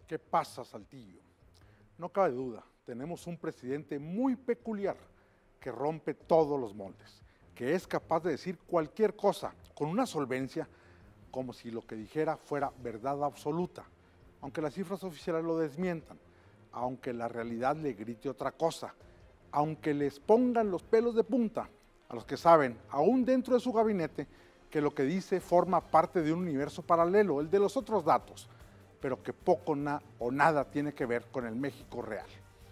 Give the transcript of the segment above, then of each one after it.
¿Qué pasa, Saltillo? No cabe duda, tenemos un presidente muy peculiar que rompe todos los moldes, que es capaz de decir cualquier cosa con una solvencia como si lo que dijera fuera verdad absoluta, aunque las cifras oficiales lo desmientan, aunque la realidad le grite otra cosa, aunque les pongan los pelos de punta a los que saben, aún dentro de su gabinete, que lo que dice forma parte de un universo paralelo, el de los otros datos, pero que poco o nada tiene que ver con el México real.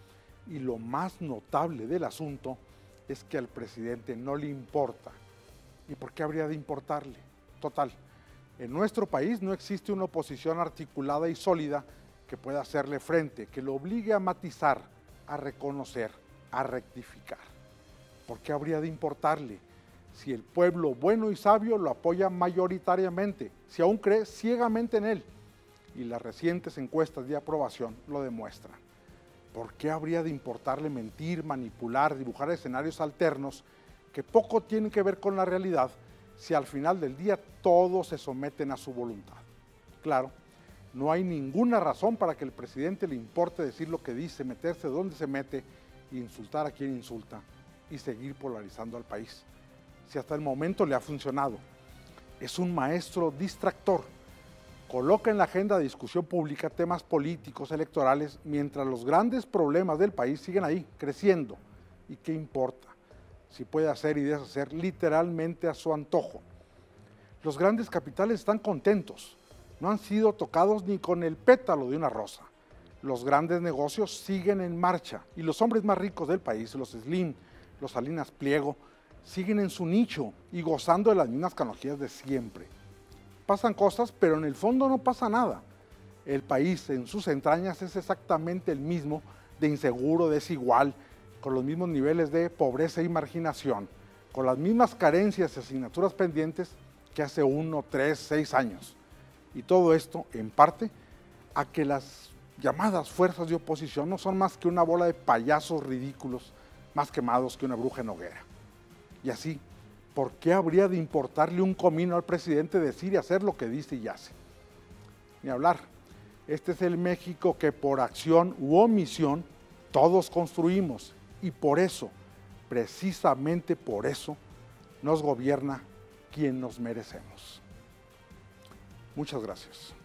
Y lo más notable del asunto es que al presidente no le importa. ¿Y por qué habría de importarle? Total, en nuestro país no existe una oposición articulada y sólida que pueda hacerle frente, que lo obligue a matizar, a reconocer, a rectificar. ¿Por qué habría de importarle? Si el pueblo bueno y sabio lo apoya mayoritariamente, si aún cree ciegamente en él, y las recientes encuestas de aprobación lo demuestran. ¿Por qué habría de importarle mentir, manipular, dibujar escenarios alternos que poco tienen que ver con la realidad si al final del día todos se someten a su voluntad? Claro, no hay ninguna razón para que el presidente le importe decir lo que dice, meterse donde se mete, insultar a quien insulta y seguir polarizando al país. Si hasta el momento le ha funcionado. Es un maestro distractor. Coloca en la agenda de discusión pública temas políticos, electorales, mientras los grandes problemas del país siguen ahí, creciendo. ¿Y qué importa? Si puede hacer y deshacer literalmente a su antojo. Los grandes capitales están contentos, no han sido tocados ni con el pétalo de una rosa. Los grandes negocios siguen en marcha y los hombres más ricos del país, los Slim, los Salinas Pliego, siguen en su nicho y gozando de las mismas canonjías de siempre. Pasan cosas, pero en el fondo no pasa nada. El país en sus entrañas es exactamente el mismo, de inseguro, desigual, con los mismos niveles de pobreza y marginación, con las mismas carencias y asignaturas pendientes que hace 1, 3, 6 años. Y todo esto, en parte, a que las llamadas fuerzas de oposición no son más que una bola de payasos ridículos, más quemados que una bruja en hoguera. Y así, ¿por qué habría de importarle un comino al presidente decir y hacer lo que dice y hace? Ni hablar. Este es el México que por acción u omisión todos construimos y por eso, precisamente por eso, nos gobierna quien nos merecemos. Muchas gracias.